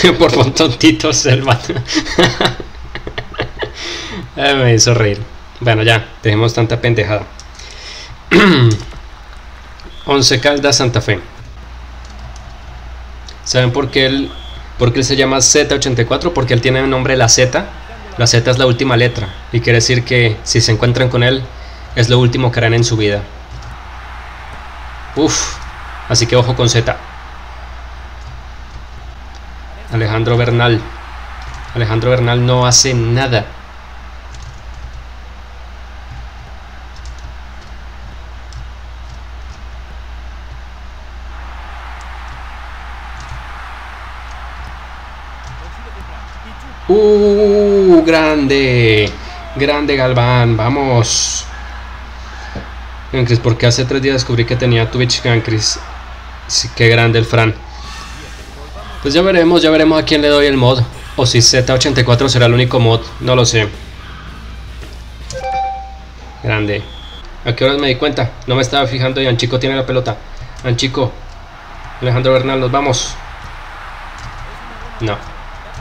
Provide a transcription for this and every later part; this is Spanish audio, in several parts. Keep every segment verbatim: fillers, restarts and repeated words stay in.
Por un tontito Selva. Ay, me hizo reír. Bueno, ya, dejemos tanta pendejada. Once Caldas Santa Fe. ¿Saben por qué él, por qué él se llama Z ochenta y cuatro? Porque él tiene el nombre la Z. La Z es la última letra y quiere decir que si se encuentran con él es lo último que harán en su vida. Uff, así que ojo con Z. Alejandro Bernal. Alejandro Bernal no hace nada. Uh, grande, grande Galván, vamos. Gancris, porque hace tres días descubrí que tenía Twitch Gancris. Sí, qué grande el Fran. Pues ya veremos, ya veremos a quién le doy el mod. O si Z ochenta y cuatro será el único mod, no lo sé. Grande. ¿A qué horas me di cuenta? No me estaba fijando y Anchico tiene la pelota. Anchico. Alejandro Bernal, nos vamos. No.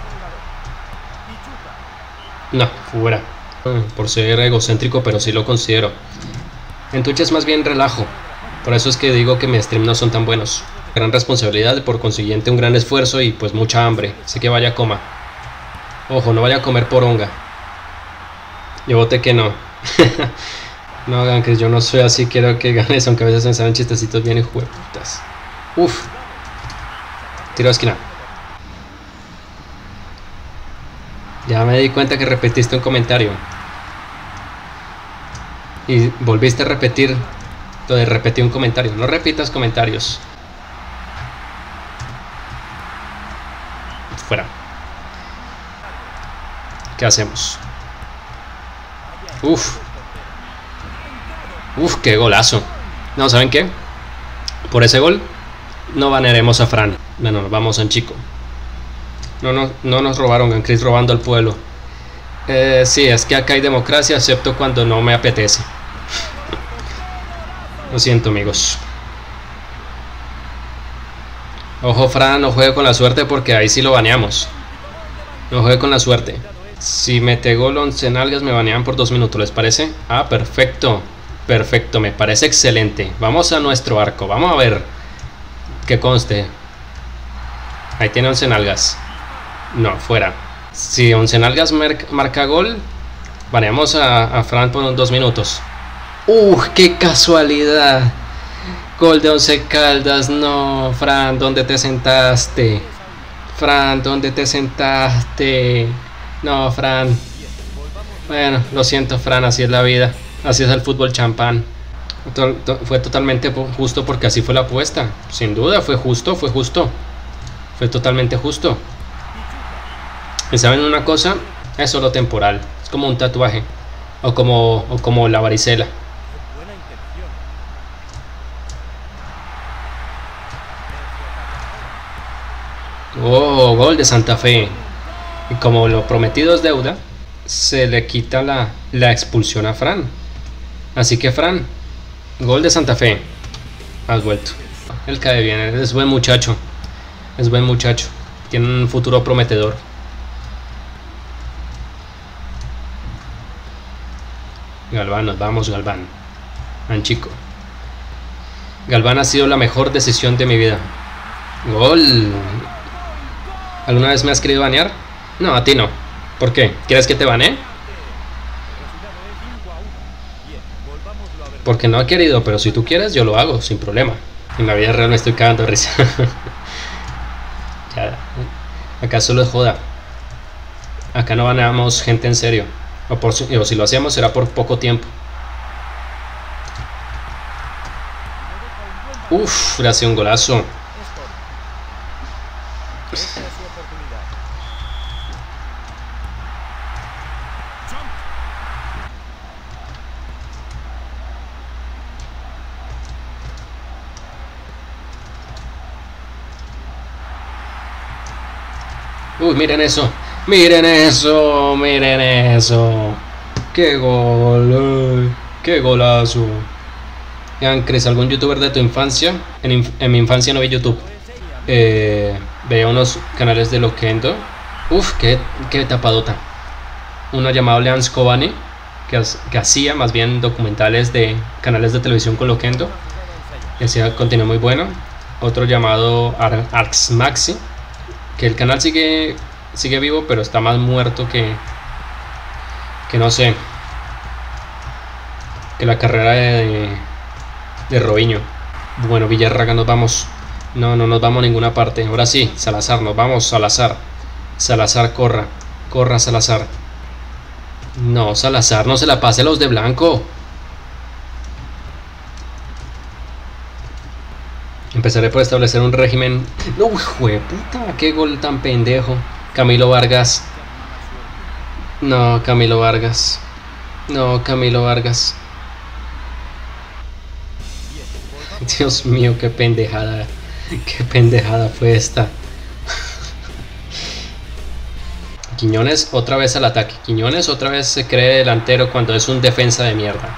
No, fuera. Por ser egocéntrico, pero sí lo considero. En Twitch es más bien relajo. Por eso es que digo que mis streams no son tan buenos. Gran responsabilidad y por consiguiente un gran esfuerzo y pues mucha hambre. Así que vaya a coma. Ojo, no vaya a comer poronga. Yo voté que no. No, Gancris, yo no soy así. Quiero que ganes, aunque a veces me salen chistecitos bien hijueputas. Uf. Tiro de esquina. Ya me di cuenta que repetiste un comentario. Y volviste a repetir lo de repetir un comentario. No repitas comentarios. Fuera. ¿Qué hacemos? Uf. Uf, qué golazo. No, ¿saben qué? Por ese gol no banearemos a Fran. Bueno, nos vamos a Anchico. No, no, no nos robaron, Gancris robando al pueblo. Eh, sí, es que acá hay democracia, excepto cuando no me apetece. Lo siento, amigos. Ojo, Fran, no juegue con la suerte porque ahí sí lo baneamos. No juegue con la suerte. Si mete gol once nalgas me banean por dos minutos, ¿les parece? Ah, perfecto. Perfecto, me parece excelente. Vamos a nuestro arco, vamos a ver. Que conste. Ahí tiene once nalgas. No, fuera. Si once nalgas marca gol, baneamos a, a Fran por unos dos minutos. ¡Uh, qué casualidad! Gol de Once Caldas. No, Fran, ¿dónde te sentaste? Fran, ¿dónde te sentaste? No, Fran. Bueno, lo siento, Fran, así es la vida. Así es el fútbol champán. To- to- fue totalmente justo porque así fue la apuesta. Sin duda, fue justo, fue justo. Fue totalmente justo. ¿Y saben una cosa? Es solo temporal. Es como un tatuaje. O como, o como la varicela. Oh, gol de Santa Fe. Y como lo prometido es deuda, se le quita la, la expulsión a Fran. Así que Fran, gol de Santa Fe. Has vuelto. Él cae bien, es buen muchacho. Es buen muchacho. Tiene un futuro prometedor. Galván, nos vamos, Galván. Anchico. Galván ha sido la mejor decisión de mi vida. Gol. ¿Alguna vez me has querido banear? No, a ti no. ¿Por qué? ¿Quieres que te banee? Porque no ha querido, pero si tú quieres, yo lo hago, sin problema. En la vida real me estoy cagando de risa. Ya. Acá solo es joda. Acá no baneamos gente en serio. O, por, o si lo hacemos será por poco tiempo. Uff, le hace un golazo. Uy, miren eso. Miren eso. Miren eso. Qué gol. Uy, qué golazo. Gancris, ¿algún youtuber de tu infancia? En, inf en mi infancia no vi YouTube. Eh... Veía unos canales de Loquendo. Uf, qué, qué tapadota. Uno llamado Lean Scovani, que, que hacía más bien documentales de canales de televisión con Loquendo. Y hacía contenido muy bueno. Otro llamado Ar Arx Maxi, que el canal sigue, sigue vivo, pero está más muerto que, que no sé, que la carrera de, de Robinho. Bueno, Villarraga, nos vamos. No, no nos vamos a ninguna parte. Ahora sí, Salazar, nos vamos, Salazar. Salazar, corra. Corra, Salazar. No, Salazar, no se la pase a los de blanco. Empezaré por establecer un régimen. No, hijo de puta, qué gol tan pendejo. Camilo Vargas. No, Camilo Vargas. No, Camilo Vargas. Dios mío, qué pendejada. Qué pendejada fue esta. Quiñones otra vez al ataque. Quiñones otra vez se cree delantero cuando es un defensa de mierda.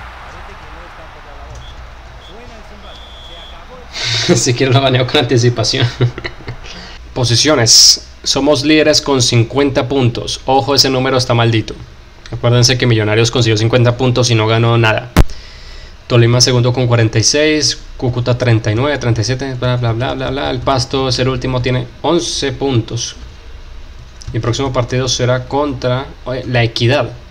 Si quiero lo baneo con anticipación. Posiciones. Somos líderes con cincuenta puntos. Ojo, ese número está maldito. Acuérdense que Millonarios consiguió cincuenta puntos y no ganó nada. Tolima segundo con cuarenta y seis, Cúcuta treinta y nueve, treinta y siete, bla bla bla bla bla. El Pasto es el último, tiene once puntos. Mi próximo partido será contra La Equidad.